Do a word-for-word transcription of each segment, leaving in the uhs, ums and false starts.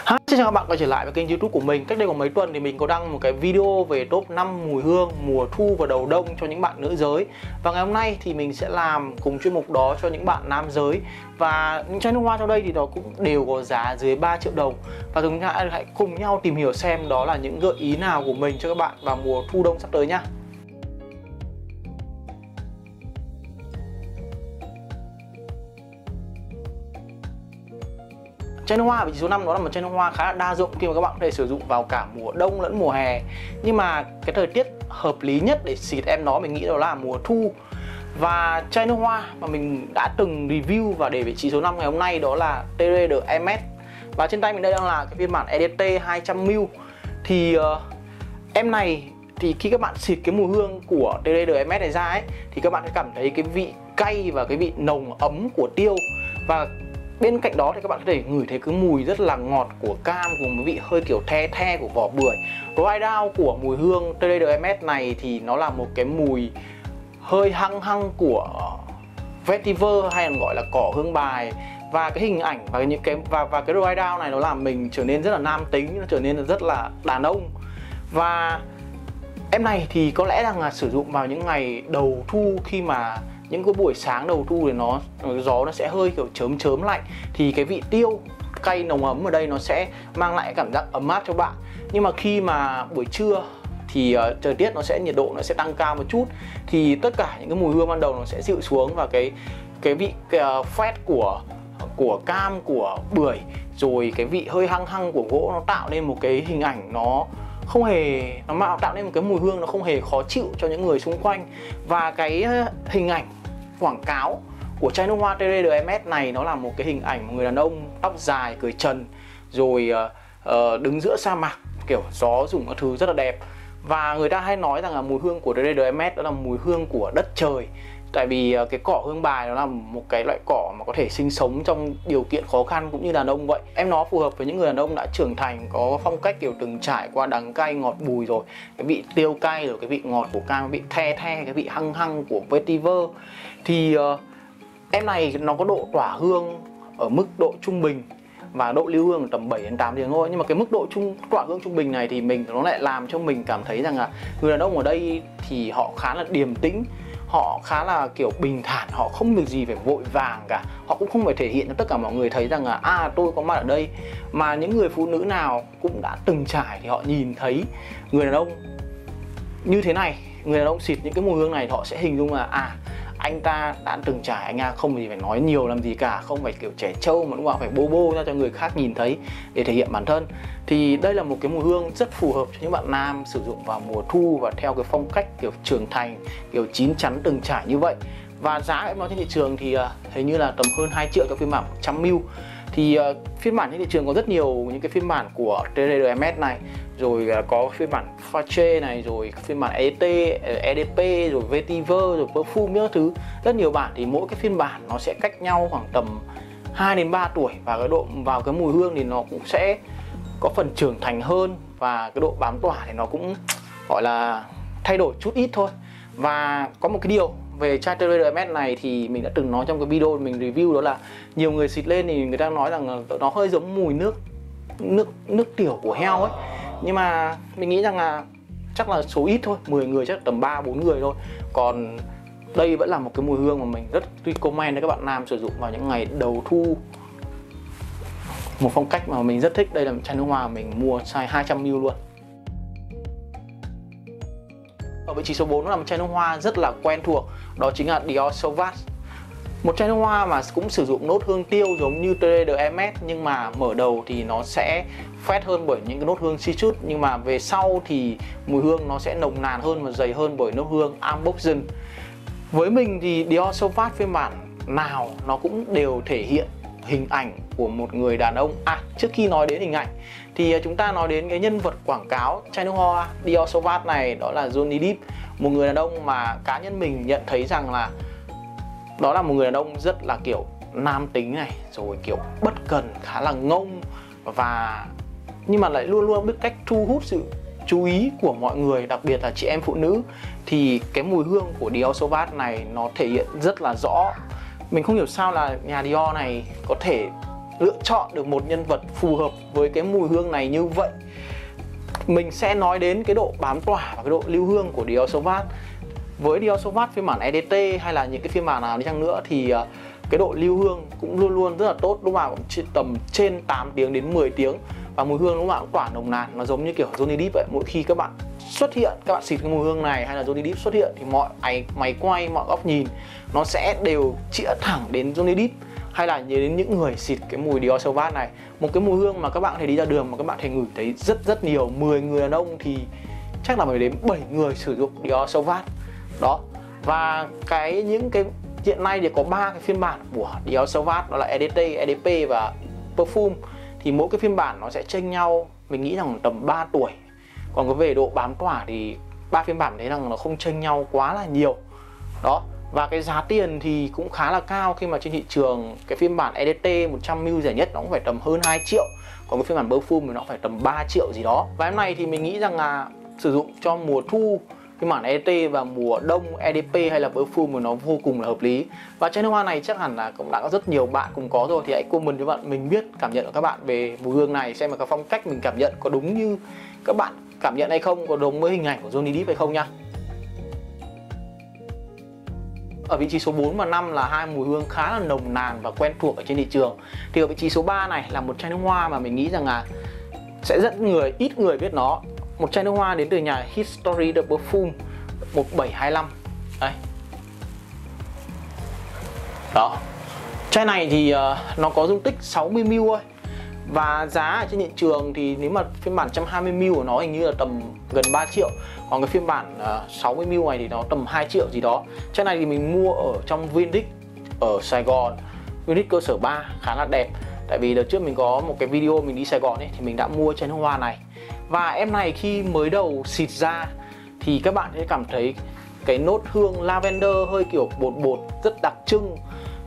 Hi, xin chào các bạn quay trở lại với kênh YouTube của mình. Cách đây có mấy tuần thì mình có đăng một cái video về top năm mùi hương mùa thu và đầu đông cho những bạn nữ giới. Và ngày hôm nay thì mình sẽ làm cùng chuyên mục đó cho những bạn nam giới. Và những chai nước hoa trong đây thì nó cũng đều có giá dưới ba triệu đồng. Và chúng ta hãy cùng nhau tìm hiểu xem đó là những gợi ý nào của mình cho các bạn vào mùa thu đông sắp tới nhá. Chai nước hoa ở vị trí số năm đó là một chai nước hoa khá là đa dụng khi mà các bạn có thể sử dụng vào cả mùa đông lẫn mùa hè. Nhưng mà cái thời tiết hợp lý nhất để xịt em nó mình nghĩ đó là mùa thu. Và chai nước hoa mà mình đã từng review và để vị trí số năm ngày hôm nay đó là Terre de Hermes. Và trên tay mình đây đang là cái phiên bản e đê tê hai trăm mi li lít. Thì uh, em này thì khi các bạn xịt cái mùi hương của Terre de Hermes này ra ấy, thì các bạn sẽ cảm thấy cái vị cay và cái vị nồng ấm của tiêu. Và bên cạnh đó thì các bạn có thể ngửi thấy cái mùi rất là ngọt của cam cùng với vị hơi kiểu the the của vỏ bưởi. Dry down của mùi hương Terre de Hermes này thì nó là một cái mùi hơi hăng hăng của vetiver hay còn gọi là cỏ hương bài. Và cái hình ảnh và những cái và và cái dry down này nó làm mình trở nên rất là nam tính, nó trở nên rất là đàn ông. Và em này thì có lẽ rằng là sử dụng vào những ngày đầu thu, khi mà những cái buổi sáng đầu thu thì nó gió nó sẽ hơi kiểu chớm chớm lạnh, thì cái vị tiêu cay nồng ấm ở đây nó sẽ mang lại cảm giác ấm áp cho bạn. Nhưng mà khi mà buổi trưa thì uh, thời tiết nó sẽ nhiệt độ nó sẽ tăng cao một chút, thì tất cả những cái mùi hương ban đầu nó sẽ dịu xuống, và cái cái vị cái, uh, phét của của cam, của bưởi, rồi cái vị hơi hăng hăng của gỗ nó tạo nên một cái hình ảnh nó không hề nó tạo nên một cái mùi hương nó không hề khó chịu cho những người xung quanh. Và cái hình ảnh quảng cáo của chai nước hoa Terre de Hermes này nó là một cái hình ảnh một người đàn ông tóc dài cởi trần, rồi uh, uh, đứng giữa sa mạc, kiểu gió rủng các thứ rất là đẹp. Và người ta hay nói rằng là mùi hương của Terre de Hermes đó là mùi hương của đất trời. Tại vì cái cỏ hương bài nó là một cái loại cỏ mà có thể sinh sống trong điều kiện khó khăn cũng như đàn ông vậy. Em nó phù hợp với những người đàn ông đã trưởng thành, có phong cách kiểu từng trải qua đắng cay ngọt bùi rồi. Cái vị tiêu cay, rồi cái vị ngọt của cam, cái vị the the, cái vị hăng hăng của vetiver. Thì uh, em này nó có độ tỏa hương ở mức độ trung bình và độ lưu hương tầm bảy đến tám tiếng thôi. Nhưng mà cái mức độ trung tỏa hương trung bình này thì mình nó lại làm cho mình cảm thấy rằng là người đàn ông ở đây thì họ khá là điềm tĩnh, họ khá là kiểu bình thản, họ không việc gì phải vội vàng cả, họ cũng không phải thể hiện cho tất cả mọi người thấy rằng là à tôi có mặt ở đây. Mà những người phụ nữ nào cũng đã từng trải thì họ nhìn thấy người đàn ông như thế này, người đàn ông xịt những cái mùi hương này, họ sẽ hình dung là à anh ta đã từng trải, anh ta không gì phải nói nhiều làm gì cả, không phải kiểu trẻ trâu mà lúc nào phải bô bô ra cho người khác nhìn thấy để thể hiện bản thân. Thì đây là một cái mùi hương rất phù hợp cho những bạn nam sử dụng vào mùa thu và theo cái phong cách kiểu trưởng thành, kiểu chín chắn từng trải như vậy. Và giá em nói trên thị trường thì uh, hình như là tầm hơn hai triệu cho phiên bản một trăm mi li lít. Thì uh, phiên bản trên thị trường có rất nhiều những cái phiên bản của Terre de Hermes này, rồi uh, có phiên bản Fache này, rồi phiên bản e đê tê, e đê pê, rồi vetiver, rồi perfume, những thứ rất nhiều bản. Thì mỗi cái phiên bản nó sẽ cách nhau khoảng tầm hai đến ba tuổi, và cái độ vào cái mùi hương thì nó cũng sẽ có phần trưởng thành hơn, và cái độ bám tỏa thì nó cũng gọi là thay đổi chút ít thôi. Và có một cái điều về chai Terre de Hermes này thì mình đã từng nói trong cái video mình review, đó là nhiều người xịt lên thì người ta nói rằng nó hơi giống mùi nước nước nước tiểu của heo ấy. Nhưng mà mình nghĩ rằng là chắc là số ít thôi, mười người chắc tầm ba bốn người thôi. Còn đây vẫn là một cái mùi hương mà mình rất recommend cho các bạn nam sử dụng vào những ngày đầu thu. Một phong cách mà mình rất thích. Đây là một chai nước hoa mình mua size hai trăm mi li lít luôn. Ở vị trí số bốn là một chai nước hoa rất là quen thuộc, đó chính là Dior Sauvage. Một chai nước hoa mà cũng sử dụng nốt hương tiêu giống như Terre de Hermes, nhưng mà mở đầu thì nó sẽ phét hơn bởi những cái nốt hương citrus, nhưng mà về sau thì mùi hương nó sẽ nồng nàn hơn và dày hơn bởi nốt hương Amboxian. Với mình thì Dior Sauvage phiên bản nào nó cũng đều thể hiện hình ảnh của một người đàn ông. À, trước khi nói đến hình ảnh thì chúng ta nói đến cái nhân vật quảng cáo chai nước hoa Dior Sauvage này, đó là Johnny Depp. Một người đàn ông mà cá nhân mình nhận thấy rằng là đó là một người đàn ông rất là kiểu nam tính này, rồi kiểu bất cần, khá là ngông, và nhưng mà lại luôn luôn biết cách thu hút sự chú ý của mọi người, đặc biệt là chị em phụ nữ. Thì cái mùi hương của Dior Sauvage này nó thể hiện rất là rõ. Mình không hiểu sao là nhà Dior này có thể lựa chọn được một nhân vật phù hợp với cái mùi hương này như vậy. Mình sẽ nói đến cái độ bám tỏa và cái độ lưu hương của Dior Sauvage. Với Dior Sauvage phiên bản e đê tê hay là những cái phiên bản nào đi chăng nữa thì uh, cái độ lưu hương cũng luôn luôn rất là tốt, lúc nào cũng tầm trên tám tiếng đến mười tiếng. Và mùi hương lúc nào cũng tỏa nồng nàn, nó giống như kiểu Johnny Depp vậy. Mỗi khi các bạn xuất hiện, các bạn xịt cái mùi hương này hay là Johnny Depp xuất hiện thì mọi máy, máy quay, mọi góc nhìn nó sẽ đều chĩa thẳng đến Johnny Depp hay là nhớ đến những người xịt cái mùi Dior Sauvage này. Một cái mùi hương mà các bạn có thể đi ra đường mà các bạn thể ngửi thấy rất rất nhiều. Mười người đàn ông thì chắc là phải đến bảy người sử dụng Dior Sauvage. Đó. Và cái những cái hiện nay thì có ba cái phiên bản của Dior Sauvage, đó là e đê tê, e đê pê và Perfume. Thì mỗi cái phiên bản nó sẽ chênh nhau, mình nghĩ rằng tầm ba tuổi. Còn cái về độ bám tỏa thì ba phiên bản đấy rằng nó không chênh nhau quá là nhiều. Đó. Và cái giá tiền thì cũng khá là cao, khi mà trên thị trường cái phiên bản e đê tê một trăm mi li lít rẻ nhất nó cũng phải tầm hơn hai triệu. Còn cái phiên bản Perfume thì nó phải tầm ba triệu gì đó. Và em này thì mình nghĩ rằng là sử dụng cho mùa thu phiên bản e đê tê và mùa đông e đê pê hay là Perfume của nó vô cùng là hợp lý. Và chai nước hoa này chắc hẳn là cũng đã có rất nhiều bạn cùng có rồi, thì hãy comment cho bạn mình biết cảm nhận của các bạn về mùi hương này, xem là cái phong cách mình cảm nhận có đúng như các bạn cảm nhận hay không, có đúng với hình ảnh của Johnny Depp hay không nha. Ở vị trí số bốn và năm là hai mùi hương khá là nồng nàn và quen thuộc ở trên thị trường. Thì ở vị trí số ba này là một chai nước hoa mà mình nghĩ rằng là sẽ rất người ít người biết nó. Một chai nước hoa đến từ nhà History de Parfum một bảy hai lăm. Đây. Đó. Chai này thì uh, nó có dung tích sáu mươi mi li lít thôi. Và giá ở trên thị trường thì nếu mà phiên bản một trăm hai mươi mi li lít của nó hình như là tầm gần ba triệu. Còn cái phiên bản uh, sáu mươi mi li lít này thì nó tầm hai triệu gì đó. Chai này thì mình mua ở trong Vindic ở Sài Gòn, Vindic cơ sở ba, khá là đẹp. Tại vì đợt trước mình có một cái video mình đi Sài Gòn ấy, thì mình đã mua chai nước hoa này. Và em này khi mới đầu xịt ra thì các bạn sẽ cảm thấy cái nốt hương lavender hơi kiểu bột bột rất đặc trưng.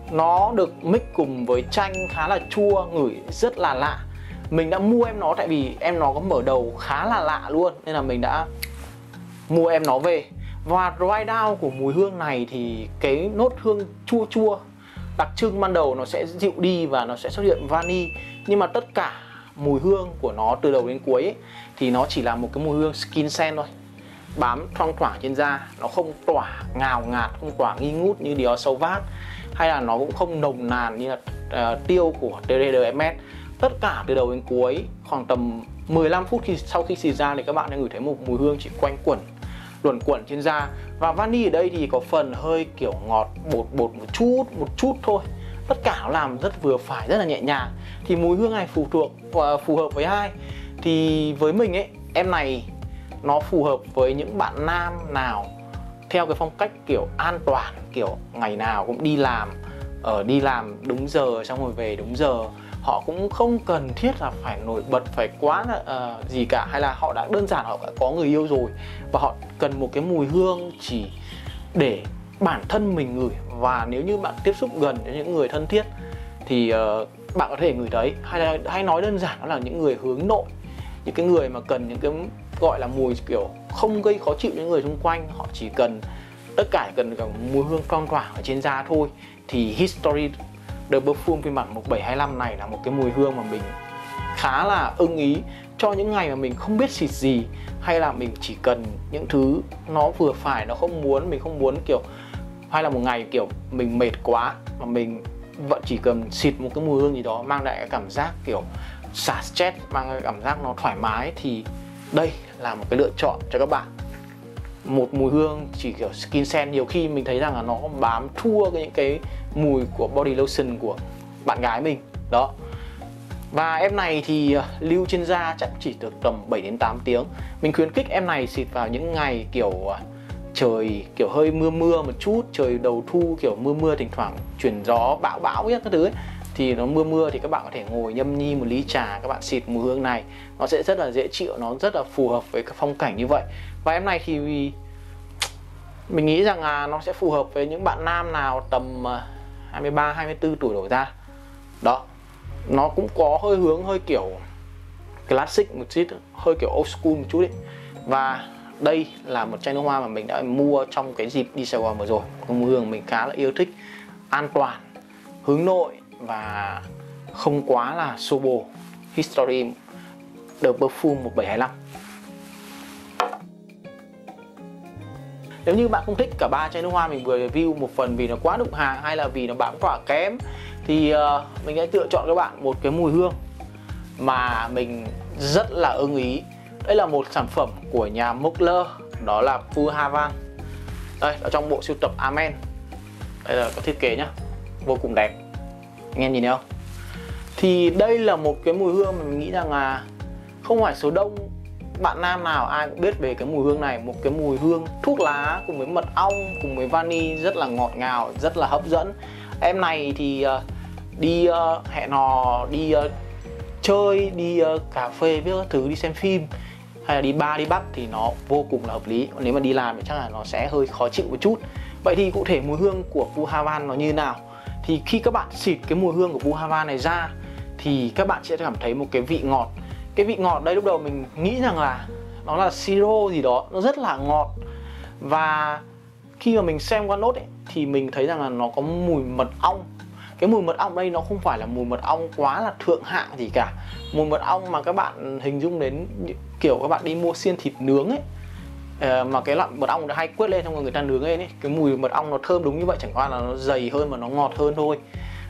Nó được mix cùng với chanh khá là chua, ngửi rất là lạ. Mình đã mua em nó tại vì em nó có mở đầu khá là lạ luôn, nên là mình đã mua em nó về. Và dry down của mùi hương này thì cái nốt hương chua chua đặc trưng ban đầu nó sẽ dịu đi và nó sẽ xuất hiện vani. Nhưng mà tất cả mùi hương của nó từ đầu đến cuối ấy, thì nó chỉ là một cái mùi hương skin scent thôi, bám thoang thoảng trên da. Nó không tỏa ngào ngạt, không tỏa nghi ngút như Dior Sauvage, hay là nó cũng không nồng nàn như là uh, tiêu của tê rờ em ét. Tất cả từ đầu đến cuối khoảng tầm mười lăm phút khi sau khi xịt ra thì các bạn sẽ ngửi thấy một mùi hương chỉ quanh quẩn, luẩn quẩn trên da. Và vani ở đây thì có phần hơi kiểu ngọt bột bột một chút, một chút thôi. Tất cả nó làm rất vừa phải, rất là nhẹ nhàng. Thì mùi hương này phụ thuộc và phù hợp với ai? Thì với mình ấy, em này nó phù hợp với những bạn nam nào theo cái phong cách kiểu an toàn, kiểu ngày nào cũng đi làm, ở đi làm đúng giờ xong rồi về đúng giờ. Họ cũng không cần thiết là phải nổi bật, phải quá là uh, gì cả, hay là họ đã đơn giản họ đã có người yêu rồi và họ cần một cái mùi hương chỉ để bản thân mình ngửi. Và nếu như bạn tiếp xúc gần với những người thân thiết thì uh, bạn có thể ngửi thấy, hay là hay nói đơn giản đó là những người hướng nội, những cái người mà cần những cái gọi là mùi kiểu không gây khó chịu những người xung quanh. Họ chỉ cần tất cả cần cả mùi hương thoang thoảng ở trên da thôi. Thì History de Parfum phiên bản một bảy hai lăm này là một cái mùi hương mà mình khá là ưng ý cho những ngày mà mình không biết xịt gì, hay là mình chỉ cần những thứ nó vừa phải, nó không muốn mình không muốn kiểu, hay là một ngày kiểu mình mệt quá mà mình vẫn chỉ cần xịt một cái mùi hương gì đó mang lại cái cảm giác kiểu xả stress, mang cái cảm giác nó thoải mái, thì đây là một cái lựa chọn cho các bạn. Một mùi hương chỉ kiểu skin scent, nhiều khi mình thấy rằng là nó bám thua những cái mùi của body lotion của bạn gái mình đó. Và em này thì lưu trên da chắc chỉ được tầm bảy đến tám tiếng. Mình khuyến khích em này xịt vào những ngày kiểu trời kiểu hơi mưa mưa một chút, trời đầu thu kiểu mưa mưa thỉnh thoảng chuyển gió bão bão ấy, các thứ ấy. Thì nó mưa mưa thì các bạn có thể ngồi nhâm nhi một ly trà, các bạn xịt mùi hương này, nó sẽ rất là dễ chịu, nó rất là phù hợp với cái phong cảnh như vậy. Và em này thì mình nghĩ rằng là nó sẽ phù hợp với những bạn nam nào tầm hai mươi ba, hai mươi tư tuổi đổ ra. Đó. Nó cũng có hơi hướng hơi kiểu classic một chút, hơi kiểu old school một chút ấy. Và đây là một chai nước hoa mà mình đã mua trong cái dịp đi Sài Gòn vừa rồi. Cái mùi hương mình khá là yêu thích, an toàn, hướng nội và không quá là xô bồ. History The Perfume một bảy hai lăm. Nếu như bạn không thích cả ba chai nước hoa mình vừa review, một phần vì nó quá đụng hàng hay là vì nó bám tỏa kém, thì uh, mình sẽ lựa chọn các bạn một cái mùi hương mà mình rất là ưng ý. Đây là một sản phẩm của nhà Mugler, đó là Pour Havane. Đây, ở trong bộ sưu tập Amen. Đây là có thiết kế nhá, vô cùng đẹp. Anh em nhìn thấy không? Thì đây là một cái mùi hương mà mình nghĩ rằng là không phải số đông bạn nam nào ai cũng biết về cái mùi hương này. Một cái mùi hương thuốc lá cùng với mật ong cùng với vani rất là ngọt ngào, rất là hấp dẫn. Em này thì uh, đi uh, hẹn hò, đi uh, chơi, đi uh, cà phê với các thứ, đi xem phim hay là đi bar, đi pub thì nó vô cùng là hợp lý. Còn nếu mà đi làm thì chắc là nó sẽ hơi khó chịu một chút. Vậy thì cụ thể mùi hương của Pour Havane nó như thế nào? Thì khi các bạn xịt cái mùi hương của Pour Havane này ra thì các bạn sẽ cảm thấy một cái vị ngọt. Cái vị ngọt đây lúc đầu mình nghĩ rằng là nó là siro gì đó, nó rất là ngọt. Và khi mà mình xem qua nốt ấy, thì mình thấy rằng là nó có mùi mật ong. Cái mùi mật ong đây nó không phải là mùi mật ong quá là thượng hạng gì cả. Mùi mật ong mà các bạn hình dung đến kiểu các bạn đi mua xiên thịt nướng ấy, mà cái loại mật ong nó hay quét lên xong rồi người ta nướng lên ấy, cái mùi mật ong nó thơm đúng như vậy, chẳng qua là nó dày hơn và nó ngọt hơn thôi.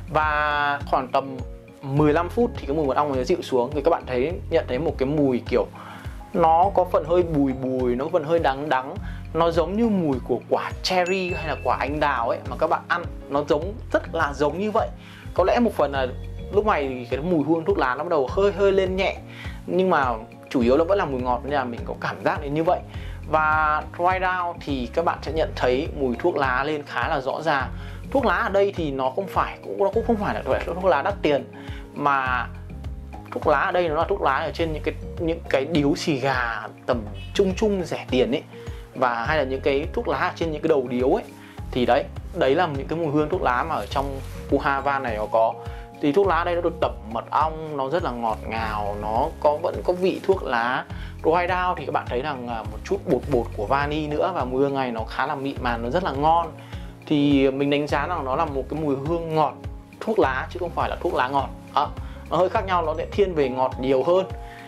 Và khoảng tầm mười lăm phút thì cái mùi mật ong nó dịu xuống thì các bạn thấy nhận thấy một cái mùi kiểu nó có phần hơi bùi bùi, nó phần hơi đắng đắng, nó giống như mùi của quả cherry hay là quả anh đào ấy mà các bạn ăn, nó giống rất là giống như vậy. Có lẽ một phần là lúc này thì cái mùi hương thuốc lá nó bắt đầu hơi hơi lên nhẹ, nhưng mà chủ yếu nó vẫn là mùi ngọt nên là mình có cảm giác đến như vậy. Và dry down thì các bạn sẽ nhận thấy mùi thuốc lá lên khá là rõ ràng. Thuốc lá ở đây thì nó không phải cũng nó cũng không phải là thuốc lá đắt tiền, mà thuốc lá ở đây nó là thuốc lá ở trên những cái những cái điếu xì gà tầm trung trung rẻ tiền ấy, và hay là những cái thuốc lá ở trên những cái đầu điếu ấy. Thì đấy, đấy là những cái mùi hương thuốc lá mà ở trong Pour Havane này nó có. Thì thuốc lá đây nó được tẩm mật ong, nó rất là ngọt ngào, nó có vẫn có vị thuốc lá. Dry down thì các bạn thấy rằng một chút bột bột của vani nữa, và mùi hương này nó khá là mịn màng, nó rất là ngon. Thì mình đánh giá rằng nó là một cái mùi hương ngọt thuốc lá chứ không phải là thuốc lá ngọt. Đó, nó hơi khác nhau, nó sẽ thiên về ngọt nhiều hơn.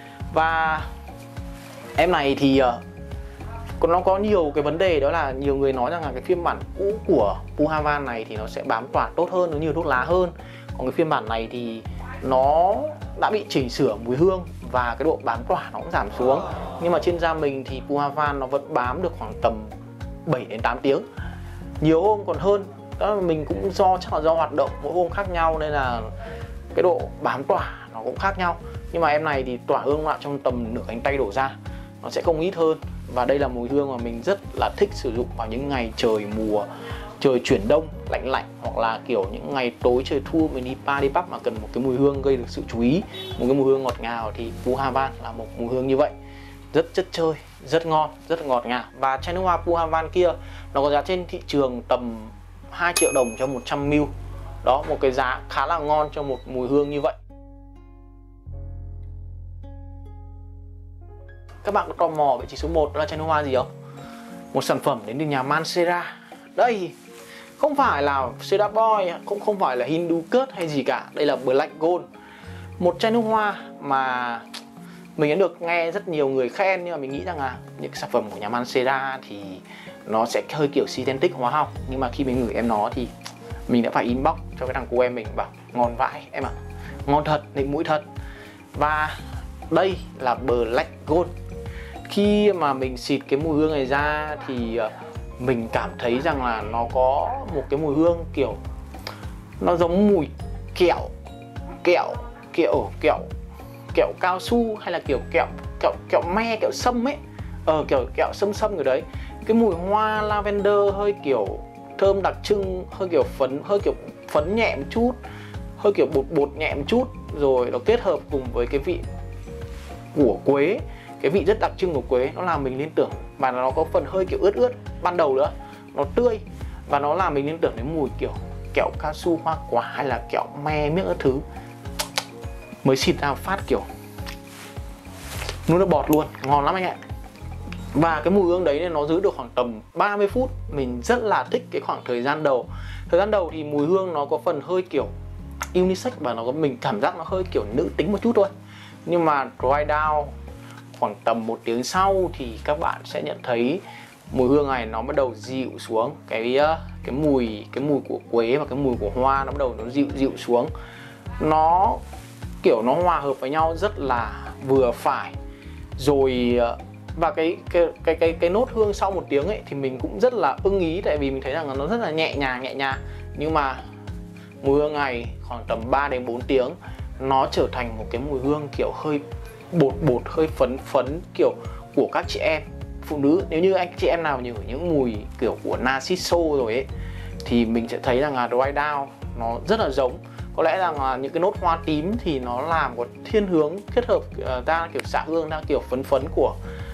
Và em này thì uh, nó có nhiều cái vấn đề, đó là nhiều người nói rằng là cái phiên bản cũ của Pour Havane này thì nó sẽ bám tỏa tốt hơn, nó nhiều thuốc lá hơn. Còn cái phiên bản này thì nó đã bị chỉnh sửa mùi hương và cái độ bám tỏa nó cũng giảm xuống. Nhưng mà trên da mình thì Pour Havane nó vẫn bám được khoảng tầm bảy đến tám tiếng, nhiều hôm còn hơn. Đó là mình cũng do chắc là do hoạt động mỗi hôm khác nhau nên là cái độ bám tỏa nó cũng khác nhau. Nhưng mà em này thì tỏa hương lại trong tầm nửa cánh tay đổ ra, nó sẽ không ít hơn. Và đây là mùi hương mà mình rất là thích sử dụng vào những ngày trời mùa trời chuyển đông lạnh lạnh, hoặc là kiểu những ngày tối trời thu mình đi bar đi pub mà cần một cái mùi hương gây được sự chú ý, một cái mùi hương ngọt ngào thì Pour Havane là một mùi hương như vậy. Rất chất chơi, rất ngon, rất ngọt ngào. Và chai nước hoa Pour Havane kia nó có giá trên thị trường tầm hai triệu đồng cho một trăm mi li lít. Đó, một cái giá khá là ngon cho một mùi hương như vậy. Các bạn có tò mò vị trí số một đó là chai nước hoa gì không? Một sản phẩm đến từ nhà Mancera. Đây, không phải là Cedar Boy, cũng không phải là Hindu Kush hay gì cả. Đây là Black Gold. Một chai nước hoa mà mình đã được nghe rất nhiều người khen, nhưng mà mình nghĩ rằng là những sản phẩm của nhà Mancera thì nó sẽ hơi kiểu synthetic hóa học. Nhưng mà khi mình ngửi em nó thì mình đã phải inbox cho cái thằng cô em mình bảo ngon vãi em ạ, à. Ngon thật, nịnh mũi thật. Và đây là Black Gold. Khi mà mình xịt cái mùi hương này ra thì mình cảm thấy rằng là nó có một cái mùi hương kiểu nó giống mùi kẹo kẹo kẹo kẹo kẹo cao su, hay là kiểu kẹo kẹo kẹo me, kẹo sâm ấy, ờ kiểu kẹo sâm sâm rồi đấy. Cái mùi hoa lavender hơi kiểu thơm đặc trưng, hơi kiểu phấn hơi kiểu phấn nhẹ một chút, hơi kiểu bột bột nhẹ một chút, rồi nó kết hợp cùng với cái vị của quế, cái vị rất đặc trưng của quế, nó làm mình liên tưởng, và nó có phần hơi kiểu ướt ướt ban đầu nữa, nó tươi và nó làm mình liên tưởng đến mùi kiểu kẹo cao su hoa quả hay là kẹo me miếng các thứ. Mới xịt ra phát kiểu nuốt nước bọt luôn, ngon lắm anh ạ. Và cái mùi hương đấy nên nó giữ được khoảng tầm ba mươi phút. Mình rất là thích cái khoảng thời gian đầu. Thời gian đầu thì mùi hương nó có phần hơi kiểu unisex và nó có mình cảm giác nó hơi kiểu nữ tính một chút thôi. Nhưng mà dry down khoảng tầm một tiếng sau thì các bạn sẽ nhận thấy mùi hương này nó bắt đầu dịu xuống, cái cái mùi cái mùi của quế và cái mùi của hoa nó bắt đầu nó dịu dịu xuống, nó kiểu nó hòa hợp với nhau rất là vừa phải. Rồi và cái cái cái cái cái nốt hương sau một tiếng ấy thì mình cũng rất là ưng ý, tại vì mình thấy rằng nó rất là nhẹ nhàng nhẹ nhàng. Nhưng mà mùi hương này khoảng tầm ba đến bốn tiếng nó trở thành một cái mùi hương kiểu hơi bột bột, hơi phấn phấn kiểu của các chị em phụ nữ. Nếu như anh chị em nào nhớ những mùi kiểu của Narciso rồi ấy thì mình sẽ thấy rằng là dry down nó rất là giống. Có lẽ rằng là những cái nốt hoa tím thì nó làm một thiên hướng kết hợp uh, ra kiểu xạ hương ra kiểu phấn phấn của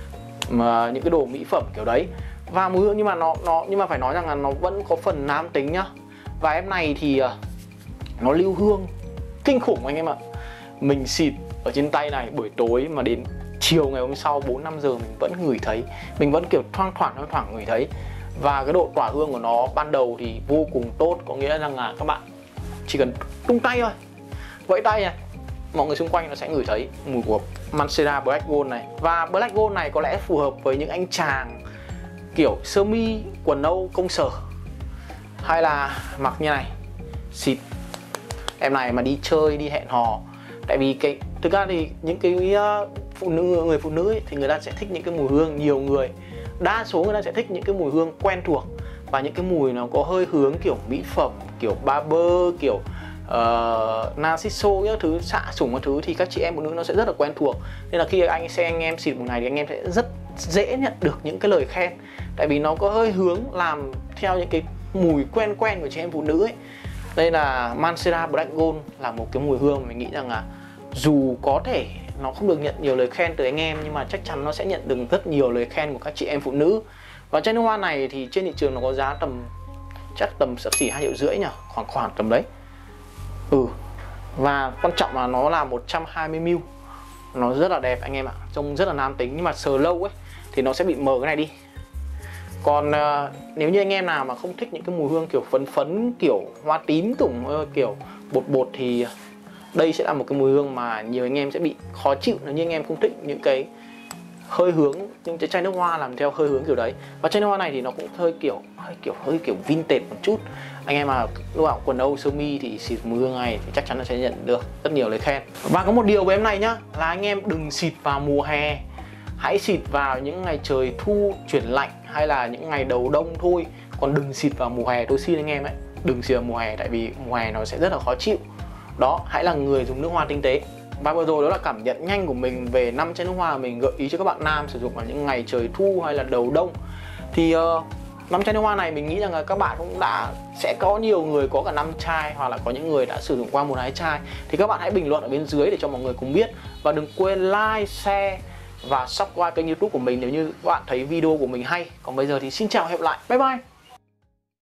mà những cái đồ mỹ phẩm kiểu đấy. Và mùi hương nhưng mà nó nó nhưng mà phải nói rằng là nó vẫn có phần nam tính nhá. Và em này thì uh, nó lưu hương kinh khủng anh em ạ. Mình xịt ở trên tay này buổi tối mà đến chiều ngày hôm sau bốn năm giờ mình vẫn ngửi thấy, mình vẫn kiểu thoang thoảng thoang thoảng ngửi thấy. Và cái độ tỏa hương của nó ban đầu thì vô cùng tốt, có nghĩa rằng là các bạn chỉ cần tung tay thôi, vẫy tay này, mọi người xung quanh nó sẽ ngửi thấy mùi của Mancera Black Gold này. Và Black Gold này có lẽ phù hợp với những anh chàng kiểu sơ mi, quần âu công sở, hay là mặc như này, xịt em này mà đi chơi, đi hẹn hò. Tại vì cái thực ra thì những cái phụ nữ người phụ nữ ấy, thì người ta sẽ thích những cái mùi hương, nhiều người đa số người ta sẽ thích những cái mùi hương quen thuộc và những cái mùi nó có hơi hướng kiểu mỹ phẩm, kiểu Barber, kiểu uh, Narciso, những thứ xạ sủng các thứ thì các chị em phụ nữ nó sẽ rất là quen thuộc. Nên là khi anh xem anh em xịt mùi này thì anh em sẽ rất dễ nhận được những cái lời khen, tại vì nó có hơi hướng làm theo những cái mùi quen quen của chị em phụ nữ ấy. Đây là Mancera Black Gold là một cái mùi hương mình nghĩ rằng là dù có thể nó không được nhận nhiều lời khen từ anh em, nhưng mà chắc chắn nó sẽ nhận được rất nhiều lời khen của các chị em phụ nữ. Và chai nước hoa này thì trên thị trường nó có giá tầm chắc tầm xấp xỉ hai triệu rưỡi nhỉ, khoảng khoảng tầm đấy. Ừ. Và quan trọng là nó là một trăm hai mươi mi li lít, nó rất là đẹp anh em ạ, trông rất là nam tính. Nhưng mà sờ lâu ấy thì nó sẽ bị mờ cái này đi. Còn uh, nếu như anh em nào mà không thích những cái mùi hương kiểu phấn phấn, kiểu hoa tím tủng, kiểu bột bột thì đây sẽ là một cái mùi hương mà nhiều anh em sẽ bị khó chịu nếu như anh em không thích những cái hơi hướng, những cái chai nước hoa làm theo hơi hướng kiểu đấy. Và chai nước hoa này thì nó cũng hơi kiểu hơi kiểu hơi kiểu vintage một chút. Anh em mà lúc nào quần âu sơ mi thì xịt mùi hương này thì chắc chắn là sẽ nhận được rất nhiều lời khen. Và có một điều với em này nhá, là anh em đừng xịt vào mùa hè, hãy xịt vào những ngày trời thu chuyển lạnh hay là những ngày đầu đông thôi. Còn đừng xịt vào mùa hè, tôi xin anh em ấy, đừng xịt vào mùa hè, tại vì mùa hè nó sẽ rất là khó chịu. Đó, hãy là người dùng nước hoa tinh tế. Và vừa rồi đó là cảm nhận nhanh của mình về năm chai nước hoa mình gợi ý cho các bạn nam sử dụng vào những ngày trời thu hay là đầu đông. Thì uh, năm chai nước hoa này mình nghĩ rằng là các bạn cũng đã sẽ có nhiều người có cả năm chai, hoặc là có những người đã sử dụng qua một hai chai. Thì các bạn hãy bình luận ở bên dưới để cho mọi người cùng biết. Và đừng quên like, share và subscribe kênh YouTube của mình nếu như các bạn thấy video của mình hay. Còn bây giờ thì xin chào, hẹn gặp lại, bye bye.